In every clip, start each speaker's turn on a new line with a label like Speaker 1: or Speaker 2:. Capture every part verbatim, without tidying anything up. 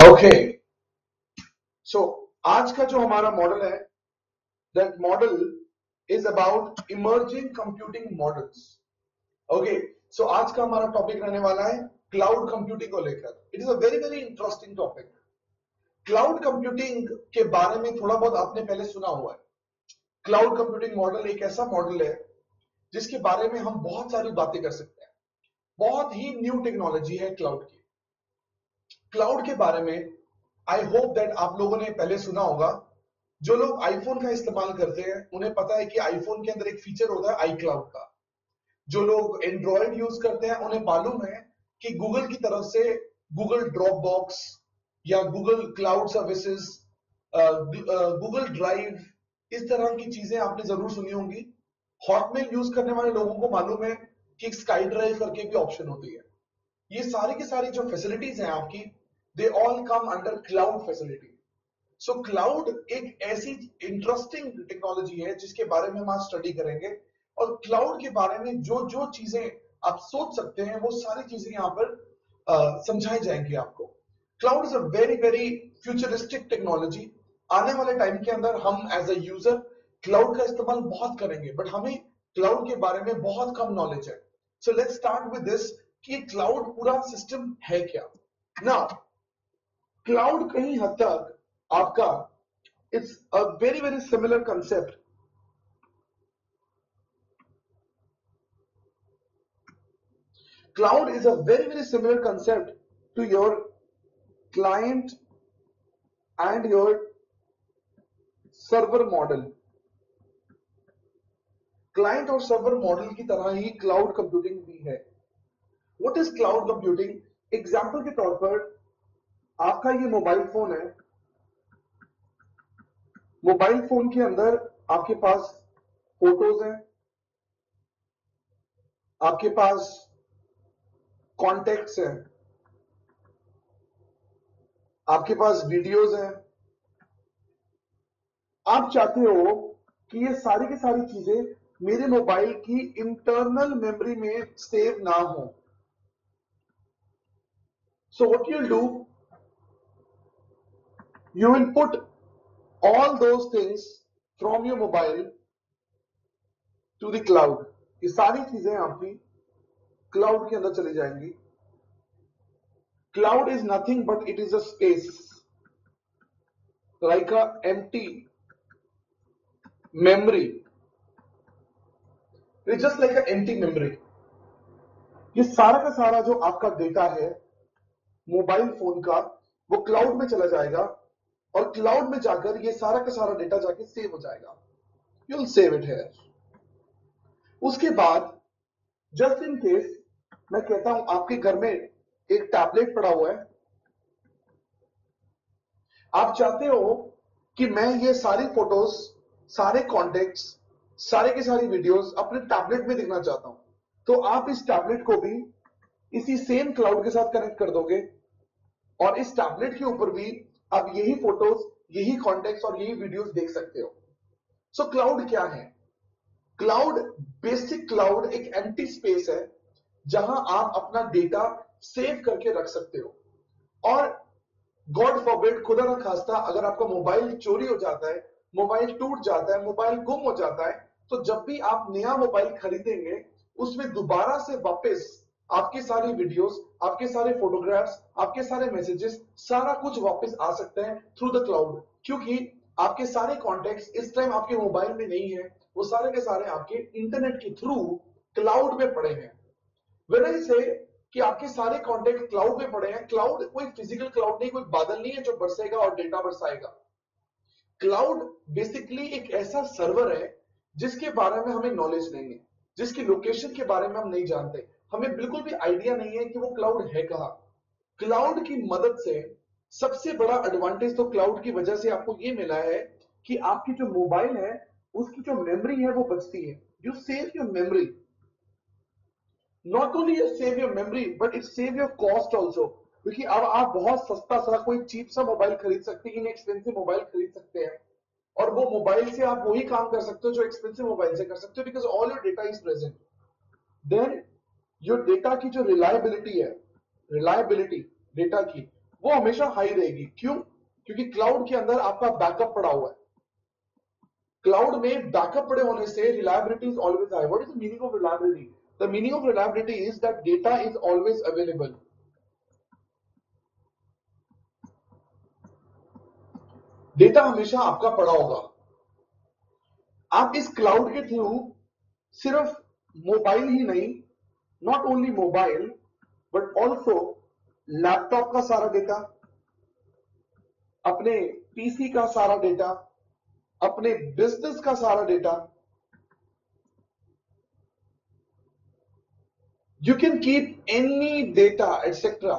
Speaker 1: Okay, so आज का जो हमारा मॉडल है, that model is about emerging computing models. Okay, so आज का हमारा टॉपिक रहने वाला है क्लाउड कंप्यूटिंग को लेकर। It is a very very interesting topic. Cloud computing के बारे में थोड़ा बहुत आपने पहले सुना हुआ है। क्लाउड कंप्यूटिंग मॉडल एक ऐसा मॉडल है जिसके बारे में हम बहुत सारी बातें कर सकते हैं। बहुत ही न्यू टेक्नोलॉजी है क्लाउड की। क्लाउड के बारे में आई होप दैट आप लोगों ने पहले सुना होगा। जो लोग आईफोन का इस्तेमाल करते हैं उन्हें पता है कि आईफोन के अंदर एक फीचर होता है आई क्लाउड का। जो लोग एंड्रॉयड यूज करते हैं उन्हें मालूम है कि गूगल की तरफ से गूगल ड्रॉप बॉक्स या Google cloud services, Google drive, इस तरह की चीजें आपने जरूर सुनी होंगी। हॉटमेल यूज करने वाले लोगों को मालूम है कि स्काई ड्राइव करके भी ऑप्शन होती है। ये सारी की सारी जो फैसिलिटीज हैं आपकी, they all come under cloud facility. So cloud एक ऐसी इंटरेस्टिंग टेक्नोलॉजी है जिसके बारे में हम आज स्टडी करेंगे। और क्लाउड के बारे में जो जो चीजें आप सोच सकते हैं वो सारी चीजें यहाँ पर uh, समझाई जाएंगी आपको। Cloud is a very very futuristic technology. आने वाले टाइम के अंदर हम एज अ यूजर क्लाउड का इस्तेमाल बहुत करेंगे, बट हमें क्लाउड के बारे में बहुत कम नॉलेज है। So let's start with this कि क्लाउड पूरा सिस्टम है क्या। नाउ क्लाउड कहीं हद तक आपका it's a very very similar concept. Cloud is a very very similar concept to your client and your server model. Client और सर्वर मॉडल की तरह ही क्लाउड कंप्यूटिंग भी है। What is cloud computing? Example के तौर पर आपका ये मोबाइल फोन है। मोबाइल फोन के अंदर आपके पास फोटोज हैं, आपके पास कॉन्टेक्ट्स हैं, आपके पास वीडियोज हैं। आप चाहते हो कि ये सारी की सारी चीजें मेरे मोबाइल की इंटरनल मेमोरी में सेव ना हो। So what you do, you will put all those things from your mobile to the cloud. ये सारी चीजें आपकी क्लाउड के अंदर चली जाएंगी। Cloud is nothing but it is a space, like a empty memory. It's just like a empty memory. ये सारा का सारा जो आपका डेटा है मोबाइल फोन का, वो क्लाउड में चला जाएगा और क्लाउड में जाकर ये सारा का सारा डेटा जाके सेव हो जाएगा। You will save it here. उसके बाद जस्ट इन केस मैं कहता हूं आपके घर में एक टैबलेट पड़ा हुआ है, आप चाहते हो कि मैं ये सारी फोटोज, सारे कॉन्टेक्ट्स, सारे की सारी वीडियोस अपने टैबलेट में देखना चाहता हूं, तो आप इस टैबलेट को भी इसी सेम क्लाउड के साथ कनेक्ट कर दोगे और इस टैबलेट के ऊपर भी आप यही फोटोज, यही कॉन्टेक्ट्स और यही वीडियोस देख सकते हो। सो क्लाउड क्या है? क्लाउड, बेसिक क्लाउड एक एम्प्टी स्पेस है जहां आप अपना डेटा सेव करके रख सकते हो। और गॉड फॉरबिड, खुदा ना खास्ता, अगर आपका मोबाइल चोरी हो जाता है, मोबाइल टूट जाता है, मोबाइल गुम हो जाता है, तो जब भी आप नया मोबाइल खरीदेंगे उसमें दोबारा से वापस आपके सारी वीडियोस, आपके सारे फोटोग्राफ्स, आपके सारे मैसेजेस, सारा कुछ वापस आ सकते हैं थ्रू द क्लाउड। क्योंकि आपके सारे कॉन्टेक्ट्स इस टाइम आपके मोबाइल में नहीं है, वो सारे के सारे आपके इंटरनेट के थ्रू क्लाउड में पड़े हैं। When I say कि आपके सारे कॉन्टेक्ट क्लाउड में पड़े हैं, क्लाउड कोई फिजिकल क्लाउड नहीं, कोई बादल नहीं है जो बरसेगा और डेटा बरसाएगा। क्लाउड बेसिकली एक ऐसा सर्वर है जिसके बारे में हमें नॉलेज नहीं है, जिसकी लोकेशन के बारे में हम नहीं जानते, हमें बिल्कुल भी आइडिया नहीं है कि वो क्लाउड है कहां। क्लाउड की मदद से सबसे बड़ा एडवांटेज तो क्लाउड की वजह से आपको ये मिला है कि आपकी जो मोबाइल है उसकी जो मेमोरी है वो बचती है। You save your memory. Not only you save your memory but it save your cost also. क्योंकि अब आप बहुत सस्ता सा कोई चीप सा मोबाइल खरीद सकते हैं, इनएक्सपेंसिव मोबाइल खरीद सकते हैं और वो मोबाइल से आप वही काम कर सकते हो जो एक्सपेंसिव मोबाइल से कर सकते हो, because all your data is present. Then your data की जो रिलायबिलिटी है, रिलायबिलिटी डेटा की, वो हमेशा हाई रहेगी। क्यों? क्योंकि क्लाउड के अंदर आपका बैकअप पड़ा हुआ है। क्लाउड में बैकअप पड़े होने से reliability is always high. What is the meaning of reliability? The meaning of reliability is that data is always available. Data हमेशा आपका पड़ा होगा। आप इस क्लाउड के थ्रू सिर्फ मोबाइल ही नहीं, not only mobile but also laptop का सारा डेटा, अपने पीसी का सारा डेटा, अपने बिजनेस का सारा data, you can keep any data etcetera.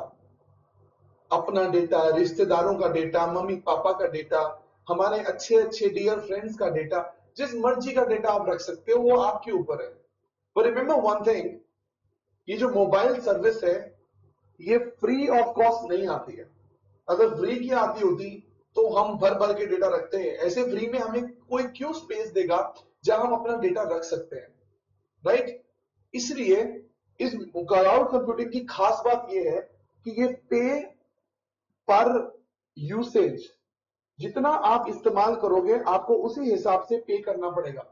Speaker 1: अपना डेटा, रिश्तेदारों का डेटा, मम्मी पापा का डेटा, हमारे अच्छे अच्छे डियर फ्रेंड्स का डेटा, जिस मर्जी का डेटा आप रख सकते हो, वो आपके ऊपर है। पर रिमेंबर वन थिंग, ये जो मोबाइल सर्विस है ये फ्री ऑफ कॉस्ट नहीं आती है। अगर फ्री की आती होती तो हम भर भर के डेटा रखते हैं। ऐसे फ्री में हमें कोई क्यों स्पेस देगा जहां हम अपना डेटा रख सकते हैं, राइट? इसलिए इस क्लाउड कंप्यूटिंग की खास बात यह है कि ये पे पर यूसेज, जितना आप इस्तेमाल करोगे आपको उसी हिसाब से पे करना पड़ेगा।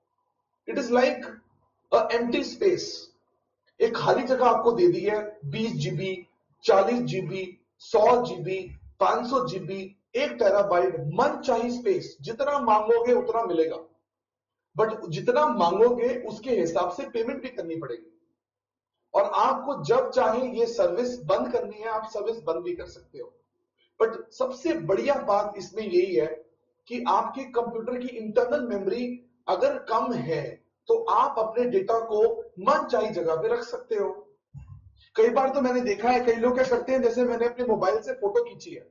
Speaker 1: It is like a empty space. एक खाली जगह आपको दे दी है, बीस जीबी, चालीस जीबी, सौ जीबी, पांच सौ जीबी, एक टेराबाइट, मन चाहिए स्पेस, जितना मांगोगे उतना मिलेगा। बट जितना मांगोगे उसके हिसाब से पेमेंट भी करनी पड़ेगी। और आपको जब चाहे ये सर्विस बंद करनी है, आप सर्विस बंद भी कर सकते हो। बट सबसे बढ़िया बात इसमें यही है कि आपके कंप्यूटर की इंटरनल मेमोरी अगर कम है तो आप अपने डेटा को मनचाही जगह पे रख सकते हो। कई बार तो मैंने देखा है, कई लोग क्या करते हैं, जैसे मैंने अपने मोबाइल से फोटो खींची है,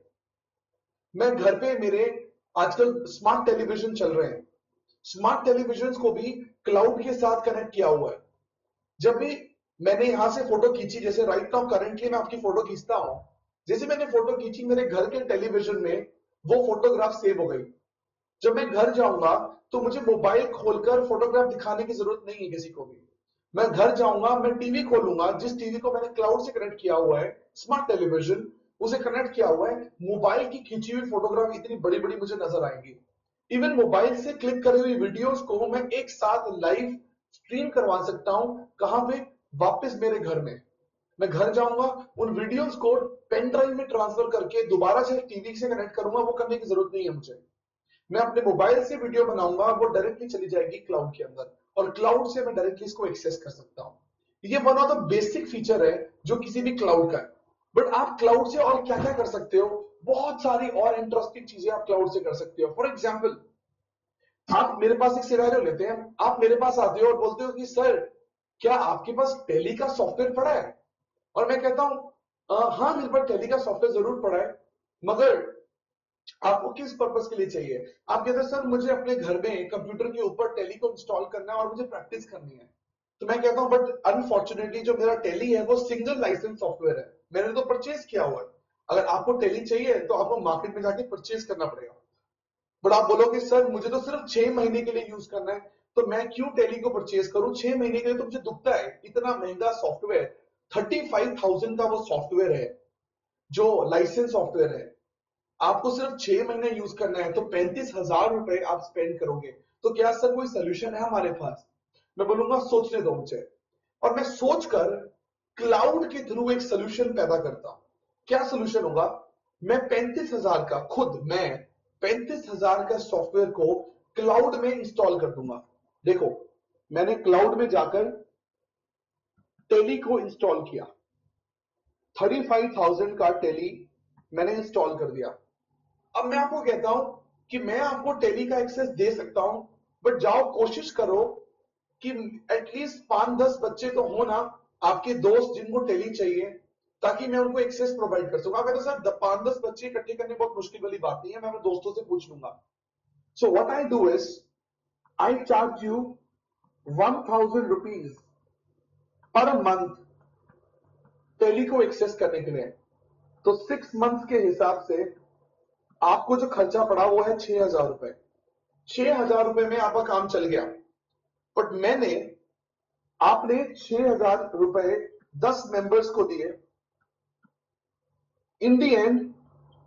Speaker 1: मैं घर पे, मेरे आजकल स्मार्ट टेलीविजन चल रहे हैं, स्मार्ट टेलीविजन को भी क्लाउड के साथ कनेक्ट किया हुआ है। जब भी मैंने यहां से फोटो खींची, जैसे राइट नाउ करंटली मैं आपकी फोटो खींचता हूं, जैसे मैंने फोटो खींची मेरे घर के टेलीविजन में वो फोटोग्राफ सेव हो गई। जब मैं घर जाऊंगा तो मुझे मोबाइल खोलकर फोटोग्राफ दिखाने की जरूरत नहीं है किसी को भी। मैं घर जाऊंगा, मैं टीवी खोलूंगा, जिस टीवी को मैंने क्लाउड से कनेक्ट किया हुआ है, स्मार्ट टेलीविजन उसे कनेक्ट किया हुआ है, मोबाइल की खींची हुई फोटोग्राफ इतनी बड़ी बड़ी मुझे नजर आएंगी। इवन मोबाइल से क्लिक करी हुई वीडियोस को मैं एक साथ लाइव स्ट्रीम करवा सकता हूं। कहां पे? वापस मेरे घर में। मैं घर जाऊंगा, उन वीडियोस को पेन ड्राइव में ट्रांसफर करके दोबारा से टीवी से कनेक्ट करूंगा, वो करने की जरूरत नहीं है मुझे। मैं अपने मोबाइल से वीडियो बनाऊंगा, वो डायरेक्टली चली जाएगी क्लाउड के अंदर, और क्लाउड से मैं डायरेक्टली इसको एक्सेस कर सकता हूं। ये one of the basic feature है जो किसी भी क्लाउड का है। बट आप क्लाउड से और क्या क्या कर सकते हो? बहुत सारी और इंटरेस्टिंग चीजें आप क्लाउड से कर सकते हो। फॉर एग्जाम्पल, आप मेरे पास एक सिनेरियो लेते हैं, आप मेरे पास आते हो और बोलते हो कि सर क्या आपके पास टैली का सॉफ्टवेयर पड़ा है? और मैं कहता हूं हाँ मेरे पास टैली का सॉफ्टवेयर जरूर पड़ा है, मगर आपको किस पर्पस के लिए चाहिए? आप कहते हैं सर मुझे अपने घर में कंप्यूटर के ऊपर टैली को इंस्टॉल करना है और मुझे प्रैक्टिस करनी है। तो मैं कहता हूं बट अनफॉर्चुनेटली जो मेरा टैली है वो सिंगल लाइसेंस सॉफ्टवेयर है, मैंने तो परचेज किया हुआ है। अगर आपको टैली चाहिए तो आपको मार्केट में जाके परचेज करना पड़ेगा। बट आप बोलोगे सर मुझे तो सिर्फ छह महीने के लिए यूज करना है, तो मैं क्यों टैली को परचेज करूं? छह महीने के लिए तो मुझे दुखता है, इतना महंगा सॉफ्टवेयर, थर्टी फाइव थाउजेंड का वो सॉफ्टवेयर है जो लाइसेंस सॉफ्टवेयर है, आपको सिर्फ छह महीने यूज करना है तो पैंतीस हजार रुपए आप स्पेंड करोगे। तो क्या सर कोई सोल्यूशन है हमारे पास? मैं बोलूंगा सोचने दो मुझे, और मैं सोचकर क्लाउड के थ्रू एक सोल्यूशन पैदा करता हूं। क्या सोल्यूशन होगा? मैं पैंतीस हजार का, खुद मैं पैंतीस हजार का सॉफ्टवेयर को क्लाउड में इंस्टॉल कर दूंगा। देखो, मैंने क्लाउड में जाकर टेली को इंस्टॉल किया, थर्टी फाइव थाउजेंड का टेली मैंने इंस्टॉल कर दिया। अब मैं आपको कहता हूं कि मैं आपको टेली का एक्सेस दे सकता हूं, बट जाओ कोशिश करो कि एटलीस्ट पांच दस बच्चे तो हो ना आपके दोस्त जिनको टेली चाहिए, ताकि मैं उनको एक्सेस प्रोवाइड कर सकूं। अगर सर पांच दस बच्चे इकट्ठे करने बहुत मुश्किल वाली बात नहीं है, मैं अपने दोस्तों से पूछ लूंगा। So what I do is I charge you one thousand rupees per month Tally को एक्सेस करने के लिए। तो सिक्स मंथ के हिसाब से आपको जो खर्चा पड़ा वो है छह हजार रुपए। छह हजार रुपए में आपका काम चल गया। बट मैंने, आपने छह हजार रुपए दस मेंबर्स को दिए, इन दी एंड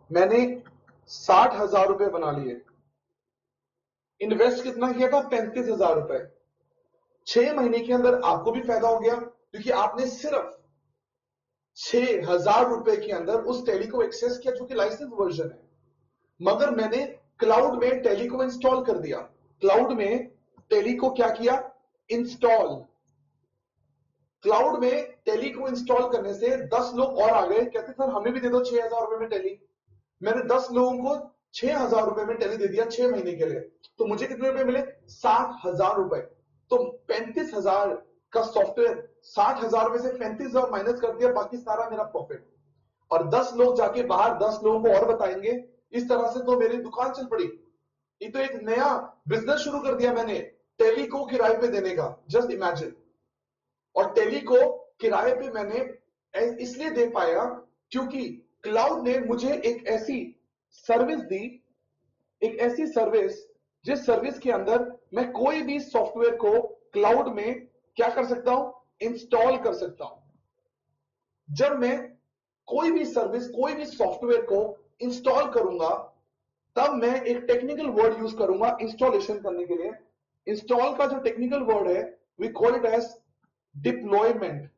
Speaker 1: मैंने साठ हजार रुपए बना लिए, इन्वेस्ट कितना किया था, पैंतीस हजार रुपए। छह महीने के अंदर आपको भी फायदा हो गया, क्योंकि आपने सिर्फ छह हजार रुपए के अंदर उस टैली को एक्सेस किया जो कि लाइसेंस वर्जन है। मगर मैंने क्लाउड में टैली को इंस्टॉल कर दिया, क्लाउड में टैली को क्या किया, इंस्टॉल। क्लाउड में टैली को इंस्टॉल करने से दस लोग और आ गए, कहते सर हमें भी दे दो छह हजार रुपए में टैली। मैंने दस लोगों को छह हजार रुपए में टैली दे दिया छह महीने के लिए, तो मुझे कितने रुपए मिले, साठ हजार रुपए। तो पैंतीस हजार का सॉफ्टवेयर, साठ हजार में से पैंतीस हजार माइनस कर दिया, बाकी सारा मेरा प्रॉफिट। और दस लोग जाके बाहर दस लोगों को और बताएंगे, इस तरह से तो मेरी दुकान चल पड़ी। ये तो एक नया बिजनेस शुरू कर दिया मैंने, टैली को किराए पे देने का, जस्ट इमेजिन। और टैली को किराए पे मैंने इसलिए दे पाया क्योंकि क्लाउड ने मुझे एक ऐसी सर्विस दी, एक ऐसी सर्विस जिस सर्विस के अंदर मैं कोई भी सॉफ्टवेयर को क्लाउड में क्या कर सकता हूं, इंस्टॉल कर सकता हूं। जब मैं कोई भी सर्विस, कोई भी सॉफ्टवेयर को इंस्टॉल करूंगा, तब मैं एक टेक्निकल वर्ड यूज करूंगा इंस्टॉलेशन करने के लिए। इंस्टॉल का जो टेक्निकल वर्ड है, we call it as deployment.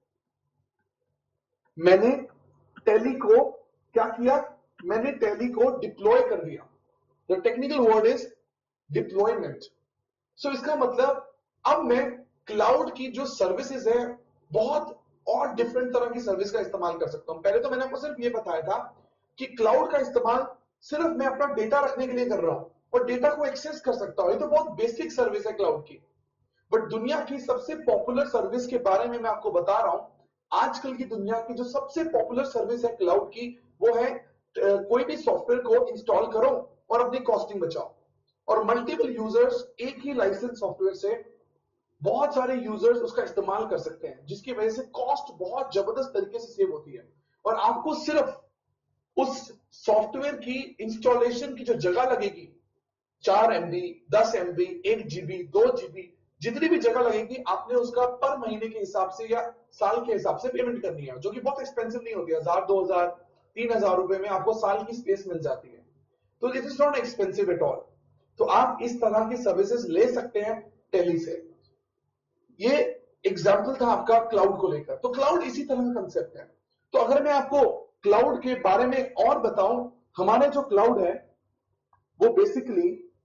Speaker 1: मैंने टैली को क्या किया, मैंने टैली को डिप्लॉय कर दिया। The technical word is deployment. So इसका मतलब अब मैं क्लाउड की जो सर्विसेज है, बहुत और डिफरेंट तरह की सर्विस का इस्तेमाल कर सकता हूं। पहले तो मैंने आपको सिर्फ ये बताया था कि क्लाउड का इस्तेमाल सिर्फ मैं अपना डेटा रखने के लिए कर रहा हूं और डेटा को एक्सेस कर सकता हूं। ये तो बहुत बेसिक सर्विस है क्लाउड की। बट दुनिया की सबसे पॉपुलर सर्विस के बारे में मैं आपको बता रहा हूं। आजकल की दुनिया की जो सबसे पॉपुलर सर्विस है क्लाउड की, वो है कोई भी सॉफ्टवेयर को इंस्टॉल करो और अपनी कॉस्टिंग बचाओ। और मल्टीपल यूजर्स एक ही लाइसेंस सॉफ्टवेयर से बहुत सारे यूजर्स उसका इस्तेमाल कर सकते हैं, जिसकी वजह से कॉस्ट बहुत जबरदस्त तरीके से सेव होती है। और आपको सिर्फ उस सॉफ्टवेयर की इंस्टॉलेशन की जो जगह लगेगी, चार एमबी, दस एमबी, एक जीबी, दो जीबी, जितनी भी जगह लगेगी, आपने उसका पर महीने के हिसाब से या साल के हिसाब से पेमेंट करनी है, जो कि बहुत एक्सपेंसिव नहीं होती है। हजार, दो हजार, तीन हजार रुपए में आपको साल की स्पेस मिल जाती है। तो it is not expensive at all. तो आप इस तरह की सर्विसेज ले सकते हैं टैली से। ये एग्जाम्पल था आपका क्लाउड को लेकर। तो क्लाउड इसी तरह का कंसेप्ट है। तो अगर मैं आपको क्लाउड के बारे में और बताऊं, हमारा जो क्लाउड है वो बेसिकली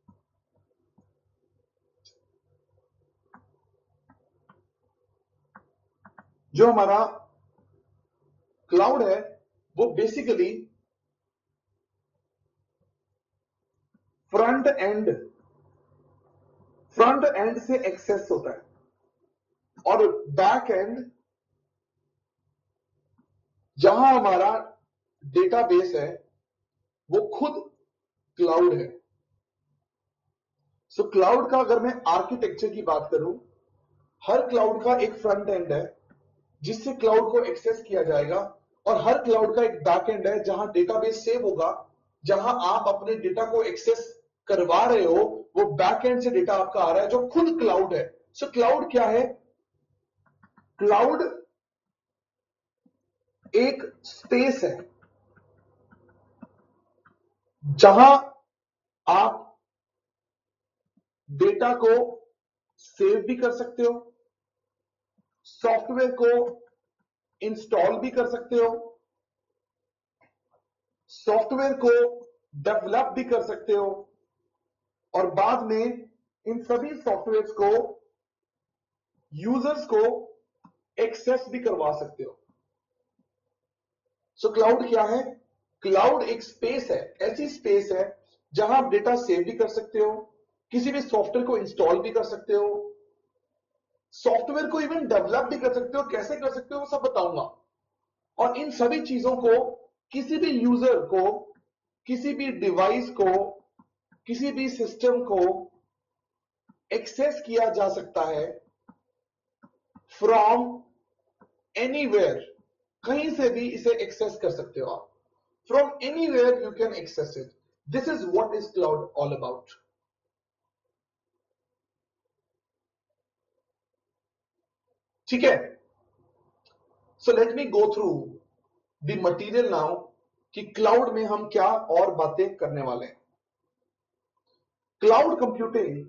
Speaker 1: जो हमारा क्लाउड है वो basically front end front end से एक्सेस होता है, और बैक एंड जहां हमारा डेटाबेस है वो खुद क्लाउड है। सो so, क्लाउड का अगर मैं आर्किटेक्चर की बात करूं, हर क्लाउड का एक फ्रंट एंड है जिससे क्लाउड को एक्सेस किया जाएगा, और हर क्लाउड का एक बैक एंड है जहां डेटाबेस सेव होगा, जहां आप अपने डेटा को एक्सेस करवा रहे हो, वो बैक एंड से डेटा आपका आ रहा है जो खुद क्लाउड है। सो so, क्लाउड क्या है? क्लाउड एक स्पेस है जहां आप डेटा को सेव भी कर सकते हो, सॉफ्टवेयर को इंस्टॉल भी कर सकते हो, सॉफ्टवेयर को डेवलप भी कर सकते हो, और बाद में इन सभी सॉफ्टवेयर को यूजर्स को एक्सेस भी करवा सकते हो। सो क्लाउड क्या है? क्लाउड एक स्पेस है, ऐसी स्पेस है जहां आप डेटा सेव भी कर सकते हो, किसी भी सॉफ्टवेयर को इंस्टॉल भी कर सकते हो, सॉफ्टवेयर को इवन डेवलप भी कर सकते हो। कैसे कर सकते हो वो सब बताऊंगा। और इन सभी चीजों को किसी भी यूजर को, किसी भी डिवाइस को, किसी भी सिस्टम को एक्सेस किया जा सकता है फ्रॉम एनीवेयर। कहीं से भी इसे एक्सेस कर सकते हो आप। From anywhere you can access it. This is what is cloud all about. ठीक है? So let me go through the material now कि क्लाउड में हम क्या और बातें करने वाले हैं। Cloud computing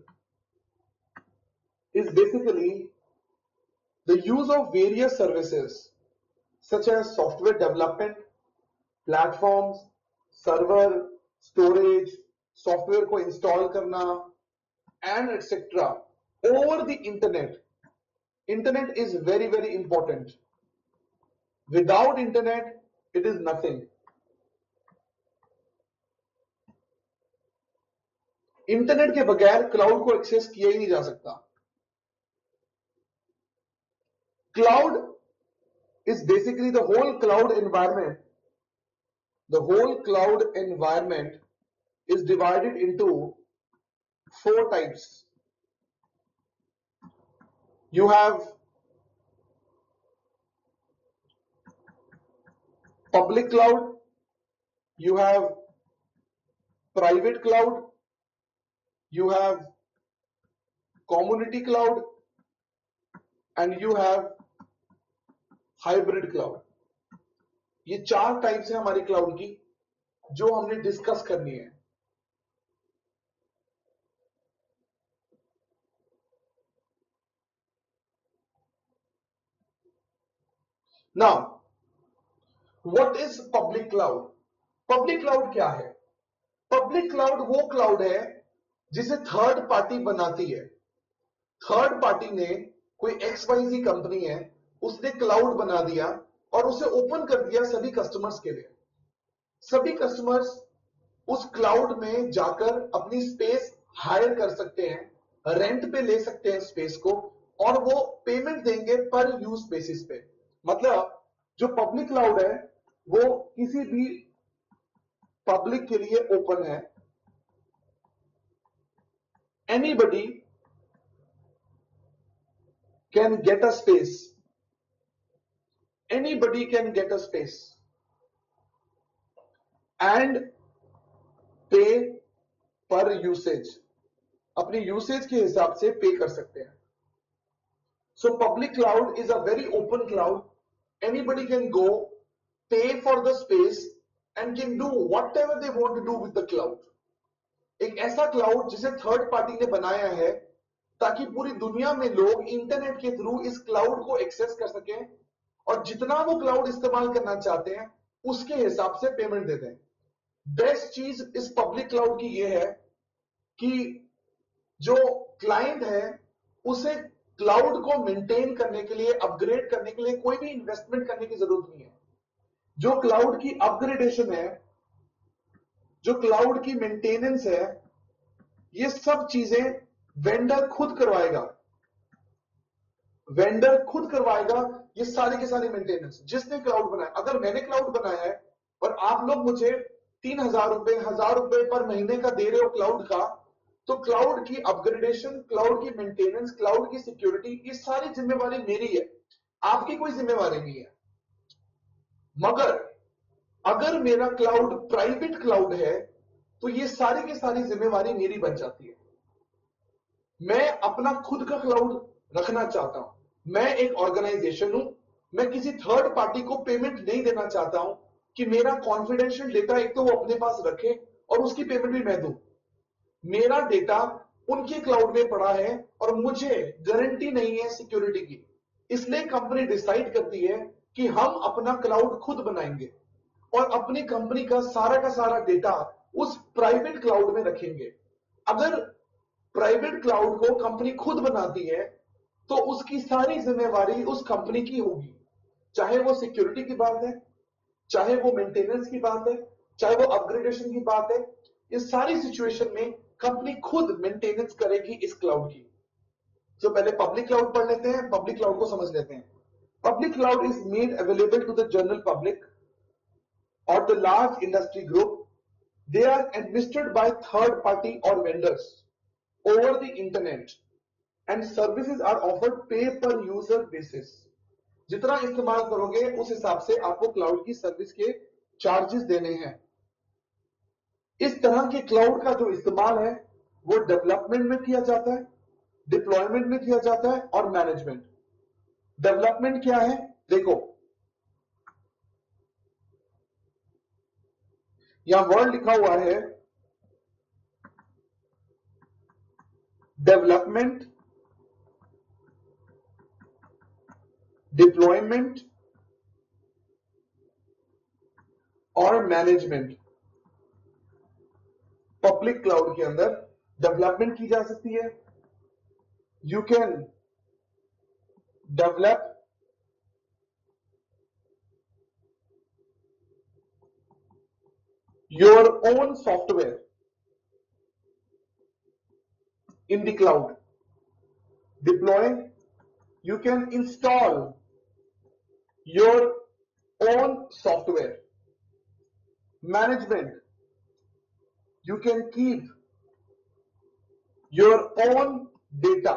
Speaker 1: is basically the use of various services such as software development, platforms, server, storage, software को इंस्टॉल करना and et cetera over the internet. Internet is very very important. Without internet, it is nothing. Internet के बगैर cloud को access किया ही नहीं जा सकता। Cloud is basically the whole cloud environment. The whole cloud environment is divided into four types. You have public cloud, you have private cloud, you have community cloud, and you have hybrid cloud. ये चार types है हमारी cloud की जो हमने discuss करनी है। Now what is public cloud? Public cloud क्या है? पब्लिक क्लाउड वो क्लाउड है जिसे थर्ड पार्टी बनाती है। थर्ड पार्टी ने, कोई एक्स वाई जी कंपनी है, उसने क्लाउड बना दिया और उसे ओपन कर दिया सभी कस्टमर्स के लिए। सभी कस्टमर्स उस क्लाउड में जाकर अपनी स्पेस हायर कर सकते हैं, रेंट पे ले सकते हैं स्पेस को, और वो पेमेंट देंगे पर यूज बेसिस पे। मतलब जो पब्लिक क्लाउड है वो किसी भी पब्लिक के लिए ओपन है। Anybody can get a space, anybody can get a space and pay per usage. अपनी यूसेज के हिसाब से पे कर सकते हैं। So public cloud is a very open cloud. Anybody can go, pay for the space and can do whatever they want to do with the cloud. एक ऐसा क्लाउड जिसे थर्ड पार्टी ने बनाया है ताकि पूरी दुनिया में लोग इंटरनेट के थ्रू इस क्लाउड को एक्सेस कर सकें और जितना वो क्लाउड इस्तेमाल करना चाहते हैं उसके हिसाब से पेमेंट देते हैं। बेस्ट चीज इस पब्लिक क्लाउड की ये है कि जो क्लाइंट है उसे क्लाउड को मेंटेन करने के लिए, अपग्रेड करने के लिए कोई भी इन्वेस्टमेंट करने की जरूरत नहीं है। जो क्लाउड की अपग्रेडेशन है, जो क्लाउड की मेंटेनेंस है, ये सब चीजें वेंडर खुद करवाएगा। वेंडर खुद करवाएगा ये सारी की सारी मेंटेनेंस। जिसने क्लाउड बनाया, अगर मैंने क्लाउड बनाया है और आप लोग मुझे तीन हजार रुपए हजार रुपए पर महीने का दे रहे हो क्लाउड का, तो क्लाउड की अपग्रेडेशन, क्लाउड की मेंटेनेंस, क्लाउड की सिक्योरिटी, ये सारी जिम्मेवारी मेरी है, आपकी कोई जिम्मेवारी नहीं है। मगर अगर मेरा क्लाउड प्राइवेट क्लाउड है तो ये सारी की सारी जिम्मेवारी मेरी बन जाती है। मैं अपना खुद का क्लाउड रखना चाहता हूं। मैं एक ऑर्गेनाइजेशन हूं, मैं किसी थर्ड पार्टी को पेमेंट नहीं देना चाहता हूं कि मेरा कॉन्फिडेंशियल डेटा एक तो वो अपने पास रखे और उसकी पेमेंट भी मैं दूं। मेरा डेटा उनके क्लाउड में पड़ा है और मुझे गारंटी नहीं है सिक्योरिटी की, इसलिए कंपनी डिसाइड करती है कि हम अपना क्लाउड खुद बनाएंगे और अपनी कंपनी का सारा का सारा डेटा उस प्राइवेट क्लाउड में रखेंगे। अगर प्राइवेट क्लाउड को कंपनी खुद बनाती है तो उसकी सारी जिम्मेवारी उस कंपनी की होगी, चाहे वो सिक्योरिटी की बात है, चाहे वो मेंटेनेंस की बात है, चाहे वो अपग्रेडेशन की बात है। इस सारी सिचुएशन में कंपनी खुद मेंटेनेंस करेगी इस क्लाउड की। तो पहले पब्लिक क्लाउड पढ़ लेते हैं, पब्लिक क्लाउड को समझ लेते हैं। Public cloud is made available to the general public or the large industry group. They are administered by third party or vendors over the internet and services are offered pay per user basis. जितना इस्तेमाल करोगे उस हिसाब से आपको cloud की service के charges देने हैं। इस तरह के क्लाउड का जो इस्तेमाल है वो डेवलपमेंट में किया जाता है, डिप्लॉयमेंट में किया जाता है और मैनेजमेंट। डेवलपमेंट क्या है देखो, यहां वर्ड लिखा हुआ है डेवलपमेंट, डिप्लॉयमेंट और मैनेजमेंट। पब्लिक क्लाउड के अंदर डेवलपमेंट की जा सकती है। You can develop your own software in the cloud. Deploy, you can install your own software. Management, you can keep your own data.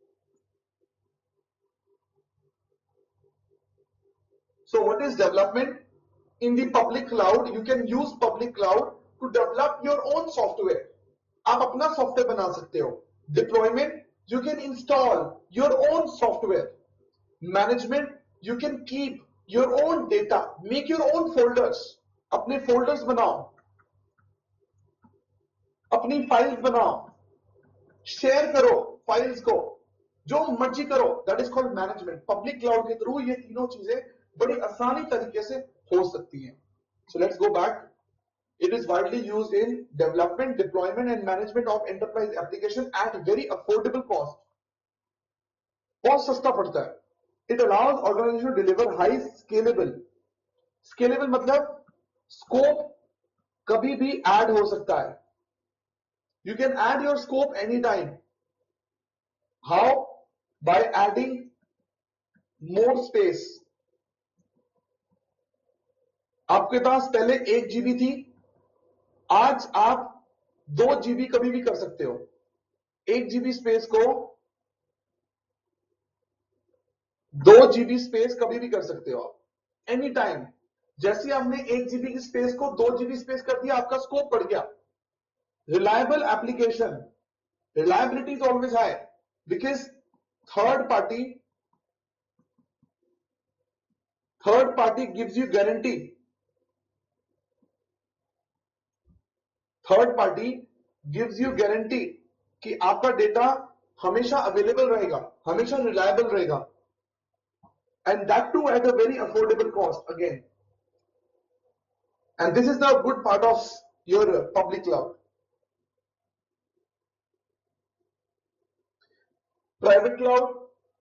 Speaker 1: So what is development? In the public cloud, you can use public cloud to develop your own software. आप अपना software बना सकते हो। Deployment, you can install your own software. Management, you can keep your own data, make your own folders. अपने folders बनाओ, अपनी files बनाओ, share करो फाइल्स को, जो मर्जी करो। That is called management. Public cloud के थ्रू ये तीनों चीजें बड़ी आसानी तरीके से हो सकती हैं। So let's go back. It is widely used in development, deployment and management of enterprise application at very affordable cost. बहुत सस्ता पड़ता है। It allows organization to deliver high scalable. Scalable मतलब scope कभी भी add हो सकता है। You can add your scope anytime. How? By adding more space. आपके पास पहले एक जीबी थी, आज आप दो जीबी कभी भी कर सकते हो। एक जीबी स्पेस को दो जीबी स्पेस कभी भी कर सकते हो आप, एनी टाइम। जैसे आपने एक जीबी की स्पेस को दो जीबी स्पेस कर दिया, आपका स्कोप बढ़ गया। Reliable application, reliability is always high because third party third party gives you guarantee. Third party gives you guarantee कि आपका डेटा हमेशा अवेलेबल रहेगा, हमेशा रिलायबल रहेगा, and that too at a very affordable cost again. And this is the good part of your public cloud. Private cloud,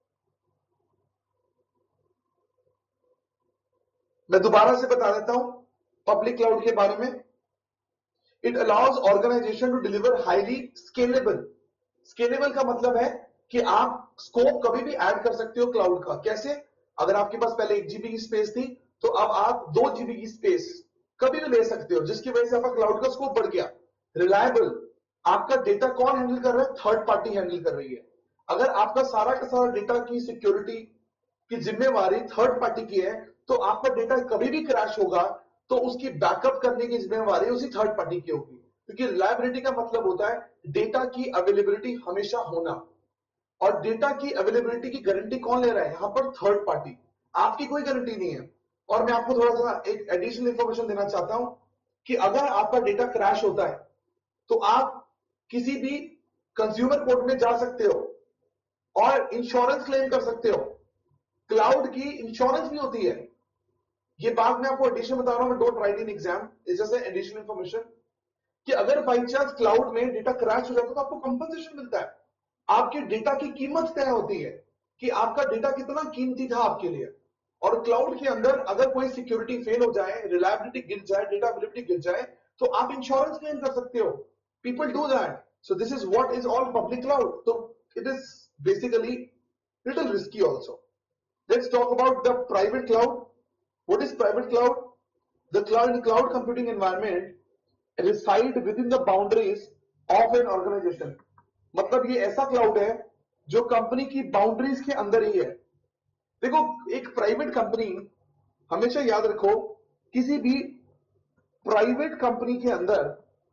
Speaker 1: मैं दोबारा से बता देता हूं पब्लिक क्लाउड के बारे में। It allows organization to deliver highly scalable. Scalable का मतलब है कि आप स्कोप कभी भी ऐड कर सकते हो क्लाउड का। कैसे? अगर आपके पास पहले एक जीबी की स्पेस थी, तो अब आप दो जीबी की स्पेस कभी भी ले सकते हो, जिसकी वजह से आपका क्लाउड का स्कोप बढ़ गया। रिलायबल, आपका डेटा कौन हैंडल कर रहा है? थर्ड पार्टी हैंडल कर रही है। अगर आपका सारा का सारा डेटा की सिक्योरिटी की जिम्मेवारी थर्ड पार्टी की है, तो आपका डेटा कभी भी क्रैश होगा तो उसकी बैकअप करने की जिम्मेवारी उसी थर्ड पार्टी की होगी। क्योंकि रिलायबिलिटी का मतलब होता है डेटा की अवेलेबिलिटी हमेशा होना, और डेटा की अवेलेबिलिटी की गारंटी कौन ले रहा है? यहां पर थर्ड पार्टी, आपकी कोई गारंटी नहीं है। और मैं आपको थोड़ा सा एक एडिशनल इंफॉर्मेशन देना चाहता हूं कि अगर आपका डेटा क्रैश होता है तो आप किसी भी कंज्यूमर कोर्ट में जा सकते हो और इंश्योरेंस क्लेम कर सकते हो। क्लाउड की इंश्योरेंस भी होती है। ये बात मैं आपको एडिशन बता रहा हूं, don't write in exam, is just additional information कि अगर बाई चांस क्लाउड में डेटा क्रैश हो जाता है तो आपको कंपनसेशन मिलता है। आपके डेटा की कीमत तय होती है कि आपका डेटा कितना कीमती था आपके लिए। और क्लाउड के अंदर अगर कोई सिक्योरिटी फेल हो जाए, रिलायबिलिटी गिर जाए, डेटा अवेलेबिलिटी गिर जाए, तो आप इंश्योरेंस क्लेम कर सकते हो। People do that. So this is what is all public cloud. तो it is basically little risky also. Let's talk about the private cloud. What is private cloud? The cloud cloud computing environment reside within the boundaries of an organization. मतलब ये ऐसा cloud है जो company की boundaries के अंदर ही है। देखो, एक प्राइवेट कंपनी, हमेशा याद रखो, किसी भी प्राइवेट कंपनी के अंदर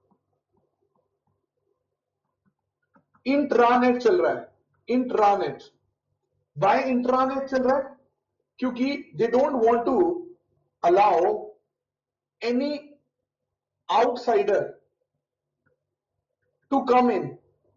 Speaker 1: इंट्रानेट चल रहा है। इंट्रानेट, बाय इंट्रानेट चल रहा है क्योंकि they don't want to allow any outsider to come in,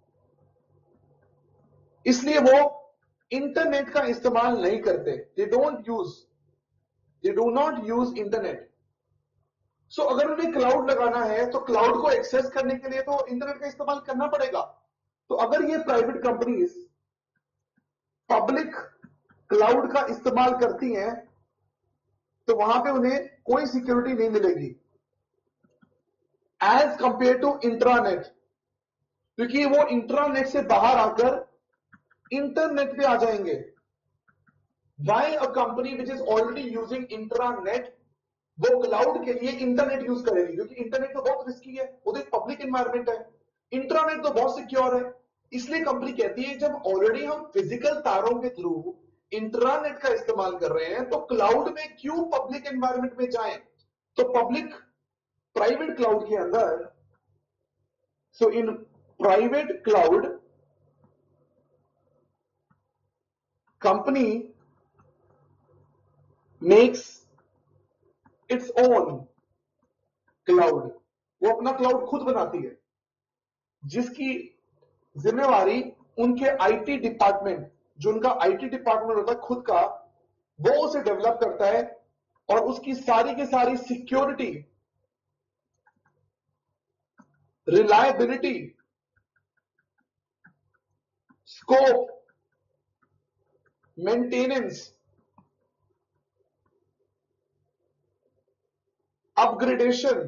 Speaker 1: इसलिए वो इंटरनेट का इस्तेमाल नहीं करते. They don't use they do not use internet. So अगर उन्हें क्लाउड लगाना है तो क्लाउड को एक्सेस करने के लिए तो इंटरनेट का इस्तेमाल करना पड़ेगा. तो अगर ये प्राइवेट कंपनीज पब्लिक क्लाउड का इस्तेमाल करती हैं तो वहां पे उन्हें कोई सिक्योरिटी नहीं मिलेगी एज कंपेयर टू इंट्रानेट, क्योंकि वो इंट्रानेट से बाहर आकर इंटरनेट पे आ जाएंगे. Why a company which is already using intranet वो क्लाउड के लिए इंटरनेट यूज करेगी, क्योंकि इंटरनेट तो बहुत रिस्की है, वो तो एक पब्लिक एनवायरमेंट है. इंट्रानेट तो बहुत सिक्योर है. इसलिए कंपनी कहती है जब ऑलरेडी हम फिजिकल तारों के थ्रू इंट्रानेट का इस्तेमाल कर रहे हैं तो क्लाउड में क्यों पब्लिक एनवायरमेंट में जाएं. तो पब्लिक प्राइवेट क्लाउड के अंदर, so in private cloud company makes its own cloud, वो अपना क्लाउड खुद बनाती है, जिसकी जिम्मेवारी उनके आईटी डिपार्टमेंट, जो उनका आईटी डिपार्टमेंट होता है खुद का, वो उसे डेवलप करता है और उसकी सारी की सारी security, reliability, scope, maintenance, upgradation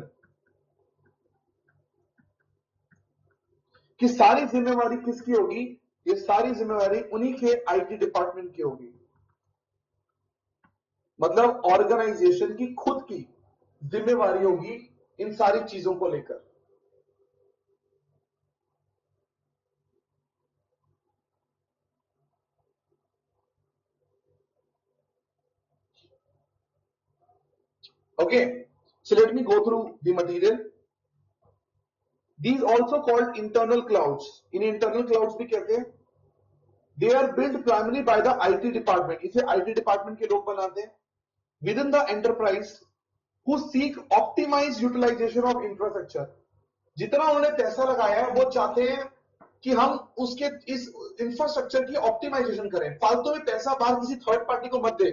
Speaker 1: की सारी जिम्मेवारी किसकी होगी? ये सारी जिम्मेवारी उन्हीं के आईटी डिपार्टमेंट की होगी. मतलब ऑर्गेनाइजेशन की खुद की जिम्मेवारी होगी इन सारी चीजों को लेकर. Okay, so let me go through the material. These also called internal clouds. In internal clouds भी कहते हैं. They are built primarily by the I T department. इसे I T department के लोग बनाते हैं. Within the enterprise, who seek optimized utilization of infrastructure. जितना उन्होंने पैसा लगाया है वो चाहते हैं कि हम उसके इस इंफ्रास्ट्रक्चर की ऑप्टिमाइजेशन करें, फालतू में पैसा बाहर किसी थर्ड पार्टी को मत दे.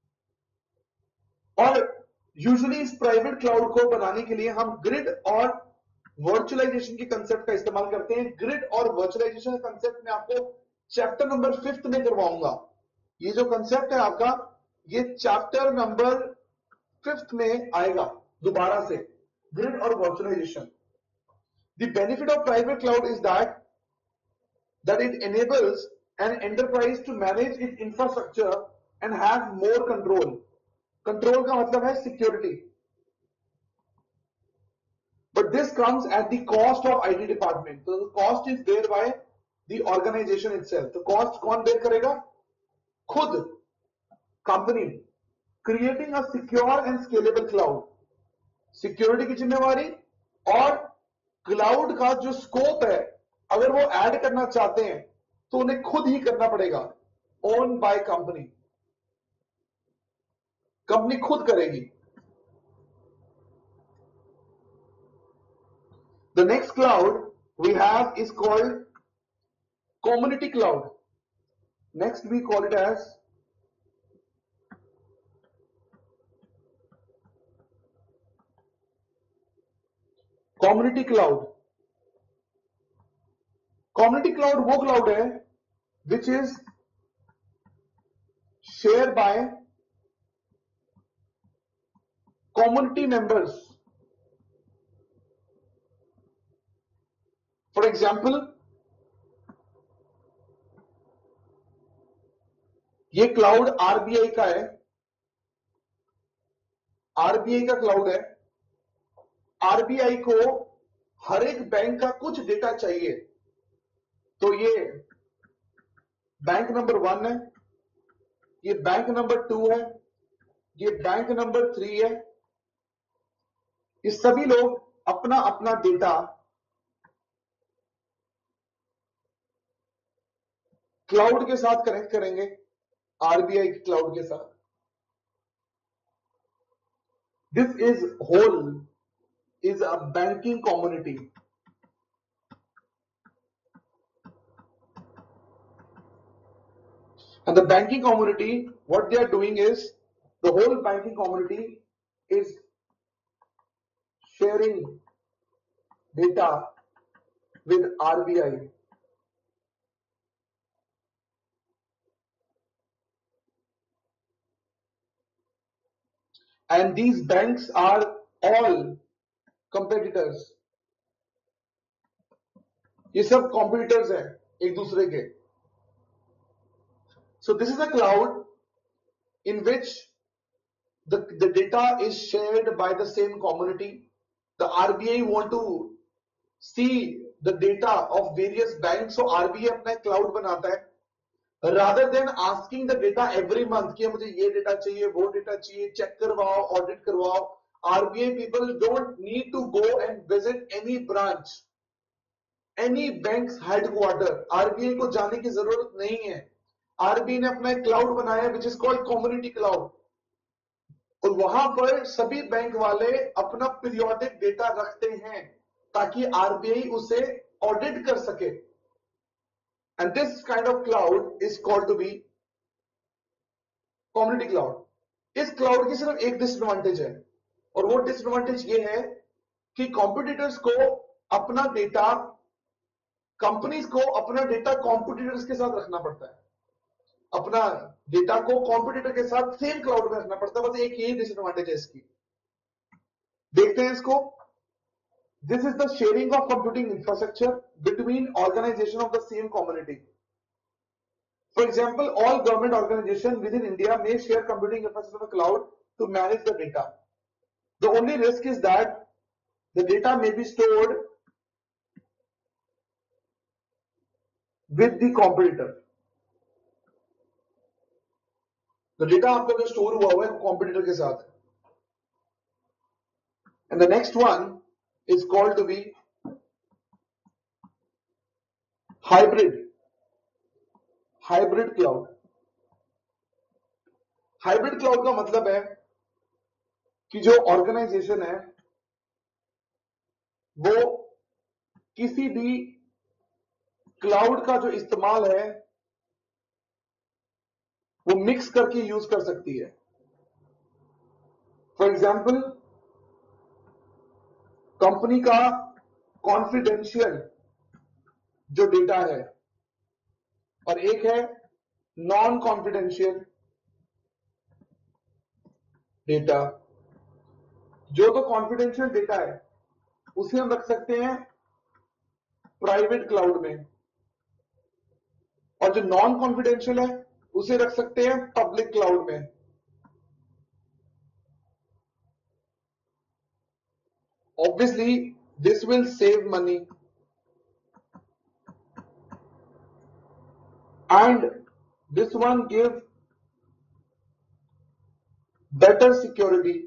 Speaker 1: और यूजुअली इस प्राइवेट क्लाउड को बनाने के लिए हम ग्रिड और वर्चुअलाइजेशन के कंसेप्ट का इस्तेमाल करते हैं. ग्रिड और वर्चुअलाइजेशन का कंसेप्ट में आपको चैप्टर नंबर फिफ्थ में करवाऊंगा. ये जो कंसेप्ट है आपका, ये चैप्टर नंबर फिफ्थ में आएगा दोबारा से, ग्रिड और virtualisation. The benefit of private cloud is that that it enables an enterprise to manage its infrastructure and have more control. Control का मतलब है security. But this comes at the cost of I T department. So the cost is there by the organization itself. तो cost कौन bear करेगा? खुद company. Creating a secure and scalable cloud. Security की जिम्मेवारी और cloud का जो scope है, अगर वो ऐड करना चाहते हैं तो उन्हें खुद ही करना पड़ेगा. ओन बाय कंपनी, कंपनी खुद करेगी. The next cloud we have is called community cloud. Next we call it as community cloud. Community cloud वो क्लाउड है which is share by community members. For example, ये cloud RBI का है. RBI का cloud है. RBI को हर एक bank का कुछ डेटा चाहिए, तो ये बैंक नंबर वन है, ये बैंक नंबर टू है, ये बैंक नंबर थ्री है. ये सभी लोग अपना अपना डेटा क्लाउड के साथ कनेक्ट करेंगे, आरबीआई के क्लाउड के साथ. This is whole is the banking community. And the banking community, what they are doing is, the whole banking community is sharing data with R B I. And these banks are all competitors. ये सब competitors हैं एक दूसरे के. So this is a cloud in which the, the data is shared by the same community. The R B I want to see the data of various banks, so R B I अपना cloud बनाता है. Rather than asking the data every month कि मुझे ये data चाहिए, वो data चाहिए, check करवाओ, audit करवाओ, R B I people don't need to go and visit any branch, any bank's headquarter. R B I को जाने की जरूरत नहीं है. R B I ने अपना एक cloud बनाया which is called community cloud. और वहां पर सभी बैंक वाले अपना पीरियोडिक डेटा रखते हैं ताकि आरबीआई उसे ऑडिट कर सके. And this kind of cloud is called to be community cloud. इस क्लाउड की सिर्फ एक डिसएडवांटेज है, और वो डिसएडवांटेज ये है कि कॉम्पिटिटर्स को अपना डेटा, कंपनीज को अपना डेटा कॉम्पिटिटर्स के साथ रखना पड़ता है. अपना डेटा को कॉम्पिटिटर के साथ सेम क्लाउड में रखना पड़ता है. बस एक यही डिसएडवांटेज है इसकी. देखते हैं इसको. This is the sharing of computing infrastructure between organisation of the same community. For example, all government organisation with in India may share computing infrastructure cloud to manage the data. The only risk is that the data may be stored with the competitor. तो data आपका जो store हुआ हुआ है competitor के साथ. And the next one is called to be hybrid hybrid cloud. Hybrid cloud का मतलब है कि जो ऑर्गेनाइजेशन है वो किसी भी क्लाउड का जो इस्तेमाल है वो मिक्स करके यूज कर सकती है. फॉर एग्जाम्पल, कंपनी का कॉन्फिडेंशियल जो डेटा है और एक है नॉन कॉन्फिडेंशियल डेटा. जो तो कॉन्फिडेंशियल डेटा है उसे हम रख सकते हैं प्राइवेट क्लाउड में, और जो नॉन कॉन्फिडेंशियल है उसे रख सकते हैं पब्लिक क्लाउड में. Obviously, this will save money and this one give better security.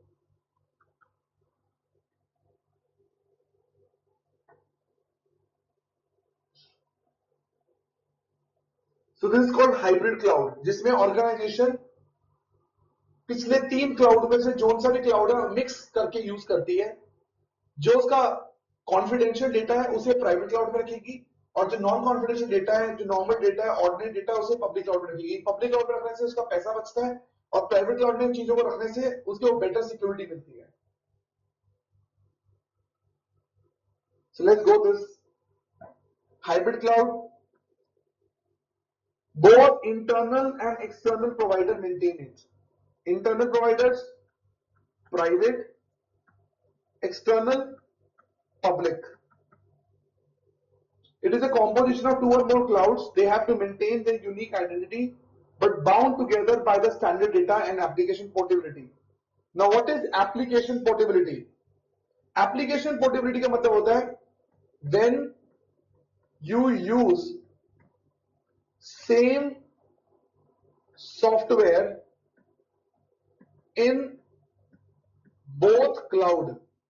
Speaker 1: So this is called hybrid cloud, जिसमें ऑर्गेनाइजेशन पिछले तीन क्लाउड में से जो सा भी क्लाउड है मिक्स करके यूज करती है. जो उसका कॉन्फिडेंशियल डेटा है उसे प्राइवेट क्लाउड में रखेगी, और जो नॉन कॉन्फिडेंशियल डेटा है, जो नॉर्मल डेटा है, ऑर्डिनरी डेटा है, उसे पब्लिक क्लाउड में रखेगी. पब्लिक क्लाउड में रखने से उसका पैसा बचता है, और प्राइवेट क्लाउड में चीजों को रखने से उसको बेटर सिक्योरिटी मिलती है. So let's go this hybrid cloud. Both internal and external provider maintain it. Internal providers, private, external, public. It is a composition of two or more clouds. They have to maintain their unique identity, but bound together by the standard data and application portability. Now, what is application portability? Application portability का मतलब होता है when you use same software in both cloud.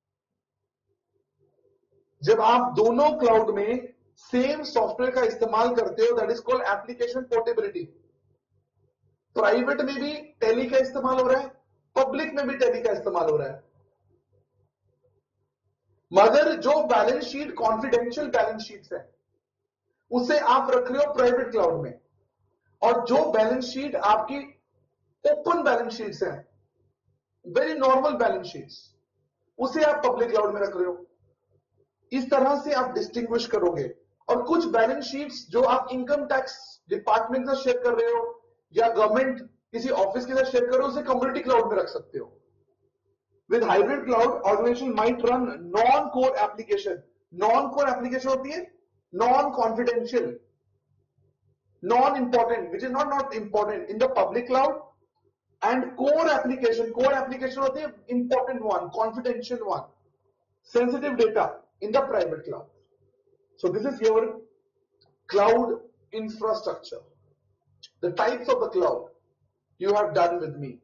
Speaker 1: जब आप दोनों cloud में same software का इस्तेमाल करते हो, that is called application portability. Private में भी टैली का इस्तेमाल हो रहा है, पब्लिक में भी टैली का इस्तेमाल हो रहा है. मगर जो balance sheet confidential balance sheets है उसे आप रख रहे हो प्राइवेट क्लाउड में, और जो बैलेंस शीट आपकी ओपन बैलेंस शीट्स हैं, वेरी नॉर्मल बैलेंस शीट्स, उसे आप पब्लिक क्लाउड में रख रहे हो। इस तरह से आप डिस्टिंग्विश करोगे। और कुछ बैलेंस शीट्स जो आप इनकम टैक्स डिपार्टमेंट से शेयर कर रहे हो या गवर्नमेंट किसी ऑफिस के साथ शेयर कर रहे हो, उसे कम्युनिटी क्लाउड में रख सकते हो। With hybrid cloud, organization might run non-core application. Non-core application होती है non-confidential, non-important, which is not not important in the public cloud, and core application. Core application होती है important one, confidential one, sensitive data in the private cloud. So this is your cloud infrastructure. The types of the cloud you have done with me.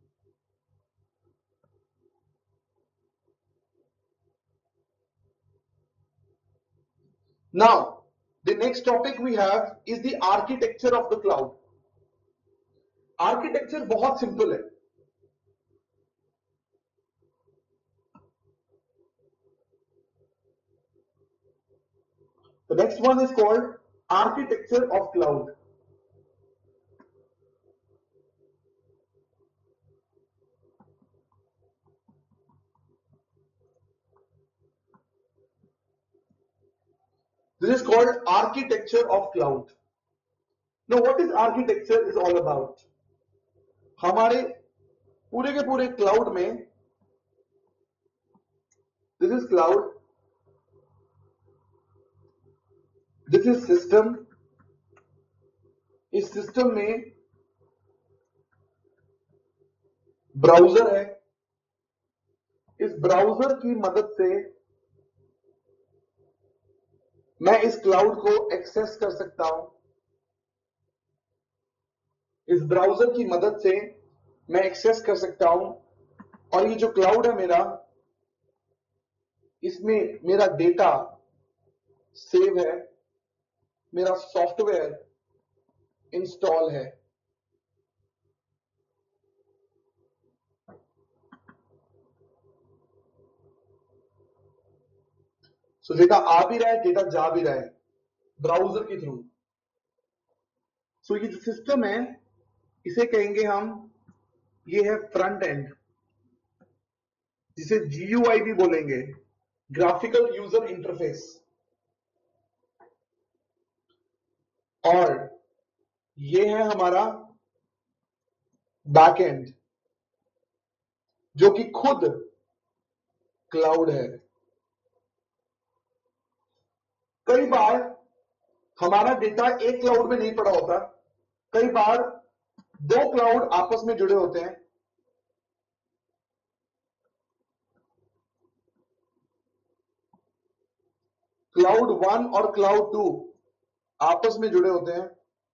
Speaker 1: Now, the next topic we have is the architecture of the cloud. Architecture बहुत simple है. The next one is called architecture of cloud. This is called architecture of cloud. Now, what is architecture is all about? हमारे पूरे के पूरे cloud में, this is cloud, this is system. इस system में browser है, इस ब्राउजर की मदद से मैं इस क्लाउड को एक्सेस कर सकता हूं। इस ब्राउजर की मदद से मैं एक्सेस कर सकता हूं, और ये जो क्लाउड है मेरा, इसमें मेरा डेटा सेव है, मेरा सॉफ्टवेयर इंस्टॉल है। सो डेटा आ भी रहा है, डेटा जा भी रहा है ब्राउजर के थ्रू। सो ये जो सिस्टम है, इसे कहेंगे हम, ये है फ्रंट एंड, जिसे जीयूआई भी बोलेंगे, ग्राफिकल यूजर इंटरफेस। और ये है हमारा बैक एंड, जो कि खुद क्लाउड है। कई बार हमारा डेटा एक क्लाउड में नहीं पड़ा होता, कई बार दो क्लाउड आपस में जुड़े होते हैं। क्लाउड वन और क्लाउड टू आपस में जुड़े होते हैं,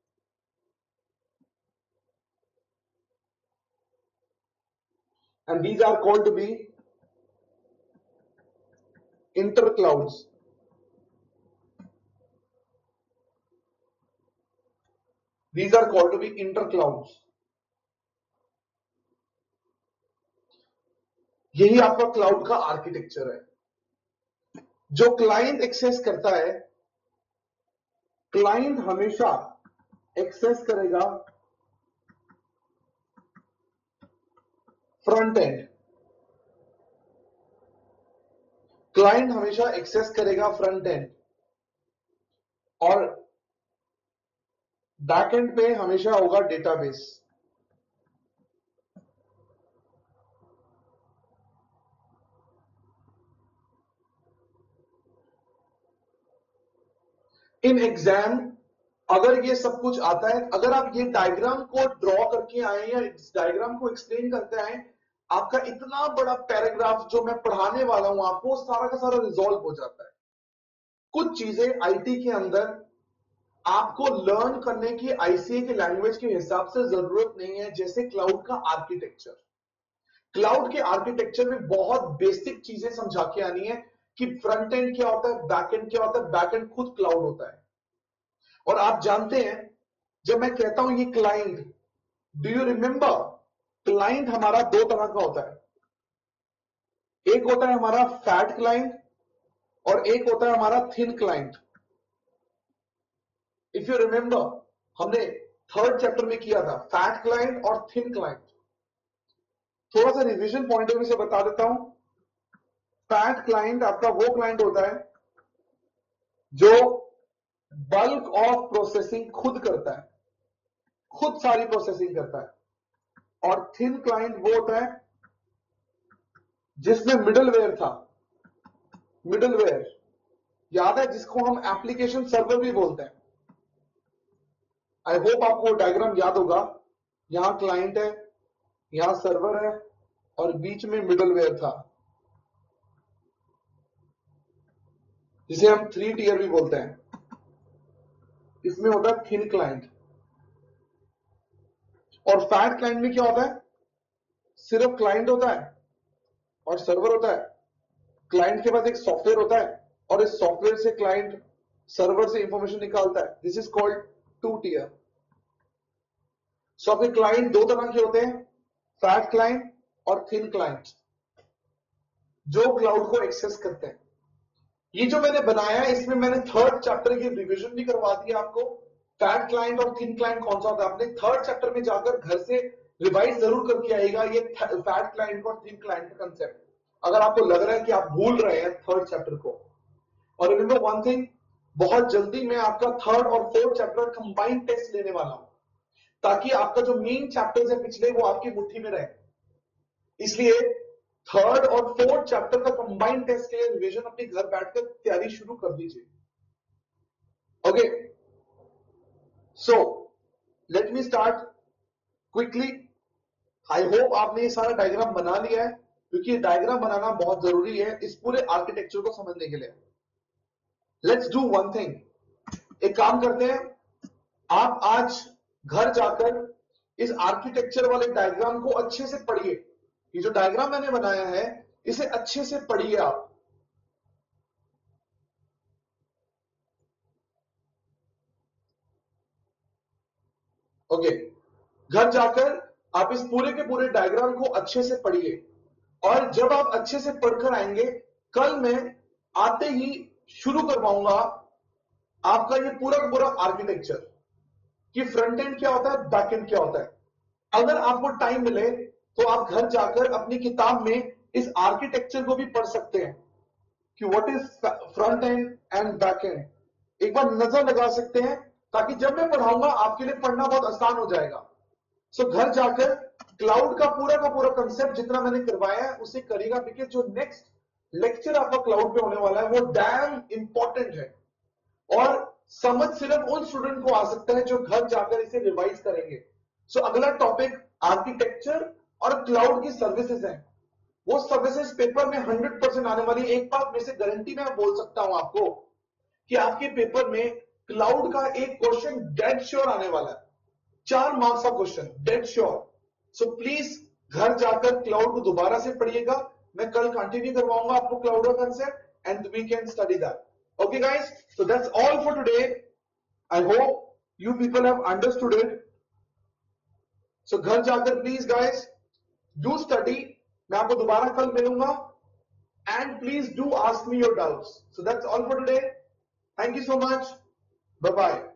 Speaker 1: and these are called to be inter clouds. These are called to be inter clouds. यही आपका क्लाउड का आर्किटेक्चर है। जो क्लाइंट एक्सेस करता है, क्लाइंट हमेशा एक्सेस करेगा फ्रंट एंड, क्लाइंट हमेशा एक्सेस करेगा फ्रंट एंड, और बैक एंड पे हमेशा होगा डेटाबेस। इन एग्जाम अगर ये सब कुछ आता है, अगर आप ये डायग्राम को ड्रॉ करके आए या इस डायग्राम को एक्सप्लेन करते आए, आपका इतना बड़ा पैराग्राफ जो मैं पढ़ाने वाला हूं आपको, सारा का सारा रिजॉल्व हो जाता है। कुछ चीजें आईटी के अंदर आपको लर्न करने की आईसीए के लैंग्वेज के हिसाब से जरूरत नहीं है, जैसे क्लाउड का आर्किटेक्चर। क्लाउड के आर्किटेक्चर में बहुत बेसिक चीजें समझा के आनी है कि फ्रंट एंड क्या होता है, बैक एंड क्या होता है। बैक एंड खुद क्लाउड होता है। और आप जानते हैं, जब मैं कहता हूं ये client, do you remember, client हमारा दो तरह का होता है। एक होता है हमारा फैट क्लाइंट, और एक होता है हमारा thin client. If you remember, हमने थर्ड चैप्टर में किया था फैट क्लाइंट और थिन क्लाइंट। थोड़ा सा रिवीजन पॉइंट ऑफ व्यू से बता देता हूं। फैट क्लाइंट आपका वो क्लाइंट होता है जो बल्क ऑफ प्रोसेसिंग खुद करता है, खुद सारी प्रोसेसिंग करता है। और थिन क्लाइंट वो होता है जिसमें मिडलवेयर था। मिडलवेयर याद है, जिसको हम एप्लीकेशन सर्वर भी बोलते हैं। आई होप आपको डायग्राम याद होगा। यहां क्लाइंट है, यहां सर्वर है और बीच में मिडलवेयर था, जिसे हम थ्री टीयर भी बोलते हैं। इसमें होता है थिन क्लाइंट। और फैट क्लाइंट में क्या होता है, सिर्फ क्लाइंट होता है और सर्वर होता है। क्लाइंट के पास एक सॉफ्टवेयर होता है और इस सॉफ्टवेयर से क्लाइंट सर्वर से इंफॉर्मेशन निकालता है। This is called two tier. So आपके क्लाइंट दो तरह के होते हैं, फैट क्लाइंट और थिन क्लाइंट, जो क्लाउड को एक्सेस करते हैं। ये जो मैंने बनाया है इसमें मैंने थर्ड चैप्टर की रिवीजन भी करवा दी आपको। फैट क्लाइंट और थिन क्लाइंट कौन सा होता है, आपने थर्ड चैप्टर में जाकर घर से रिवाइज जरूर करके आएगा ये फैट क्लाइंट और थिन क्लाइंट का कंसेप्ट, अगर आपको लग रहा है कि आप भूल रहे हैं थर्ड चैप्टर को। और रिमेंबर वन थिंग, बहुत जल्दी मैं आपका थर्ड और फोर्थ चैप्टर कंबाइंड टेस्ट लेने वाला हूं, ताकि आपका जो मेन चैप्टर्स है पिछले वो आपकी मुट्ठी में रहे। इसलिए थर्ड और फोर्थ चैप्टर का कंबाइंड टेस्ट के लिए रिवीजन अपने घर बैठकर तैयारी शुरू कर दीजिए। Okay, so let me start quickly. I hope आपने ये सारा डायग्राम बना लिया है, क्योंकि ये डायग्राम बनाना बहुत जरूरी है इस पूरे आर्किटेक्चर को समझने के लिए। लेट्स डू वन थिंग, एक काम करते हैं, आप आज घर जाकर इस आर्किटेक्चर वाले डायग्राम को अच्छे से पढ़िए। ये जो डायग्राम मैंने बनाया है इसे अच्छे से पढ़िए आप। ओके, घर जाकर आप इस पूरे के पूरे डायग्राम को अच्छे से पढ़िए, और जब आप अच्छे से पढ़कर आएंगे, कल मैं आते ही शुरू करवाऊंगा आपका ये पूरा का पूरा आर्किटेक्चर कि फ्रंट एंड क्या होता है, बैक एंड क्या होता है। अगर आपको टाइम मिले तो आप घर जाकर अपनी किताब में इस आर्किटेक्चर को भी पढ़ सकते हैं कि what is front end and back end, एक बार नजर लगा सकते हैं, ताकि जब मैं पढ़ाऊंगा आपके लिए पढ़ना बहुत आसान हो जाएगा। सो so, घर जाकर क्लाउड का पूरा का पूरा कंसेप्ट जितना मैंने करवाया है उसे करिएगा, बिकॉज जो नेक्स्ट लेक्चर आपका क्लाउड पे होने वाला है वो डैम इंपॉर्टेंट है, और समझ सिर्फ उन स्टूडेंट को आ सकता है जो घर जाकर इसे रिवाइज करेंगे। सो so, अगला टॉपिक आर्किटेक्चर और क्लाउड की सर्विसेज है। वो सर्विसेज पेपर में हंड्रेड परसेंट आने वाली। एक बात में से गारंटी मैं बोल सकता हूं आपको कि आपके पेपर में क्लाउड का एक क्वेश्चन डेड श्योर आने वाला है, चार मार्क्स का question dead sure. So please घर जाकर क्लाउड को दोबारा से पढ़िएगा। मैं कल कंटिन्यू करवाऊंगा आपको क्लाउड का concept and we can study that. Okay guys, so that's all for today. I hope you people have understood it. So घर जाकर please guys do study. मैं आपको दोबारा कल मिलूंगा and please do ask me your doubts. So that's all for today. Thank you so much. Bye bye.